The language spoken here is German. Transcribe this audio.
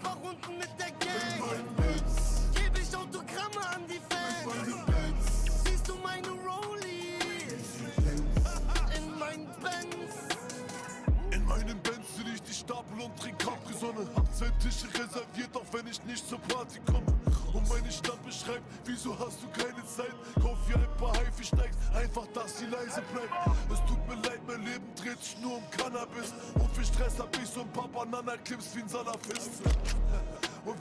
paar Runden mit der Gang. In meinen Benz, Geb ich Autogramme an die Fans. in meinen Benz, Siehst du meine Rollies? In meinen Benz. in meinem Benz sehe ich die Stapel und trink Capri-Sonne. Hab 2 Tische reserviert, auch wenn ich nicht zur Party komme. Und meine Stadt beschreibt, wieso hast du keine Zeit? Kauf dir ein paar Haifi, steigst einfach, dass sie leise bleibt. Es tut mir leid, mein Leben dreht sich nur um Cannabis. Und für Stress hab ich so ein paar Banana-Clips wie ein Salafist.